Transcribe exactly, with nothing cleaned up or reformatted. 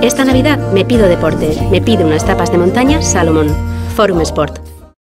Esta Navidad me pido deporte, me pido unas tapas de montaña Salomón. Forum Sport.